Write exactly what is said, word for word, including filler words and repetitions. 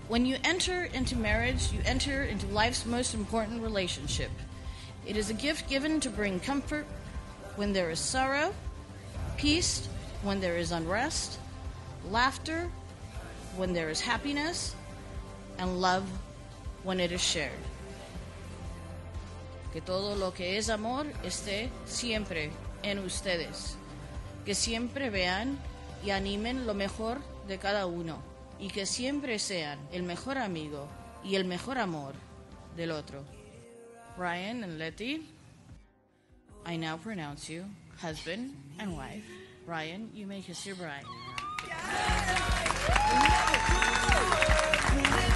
When you enter into marriage, you enter into life's most important relationship. It is a gift given to bring comfort when there is sorrow, peace when there is unrest, laughter when there is happiness, and love when it is shared. Que todo lo que es amor esté siempre en ustedes. Que siempre vean y animen lo mejor de cada uno. Y que siempre sean el mejor amigo y el mejor amor del otro. Ryan and Letty, I now pronounce you husband and wife. Ryan, you may kiss your bride. Yes!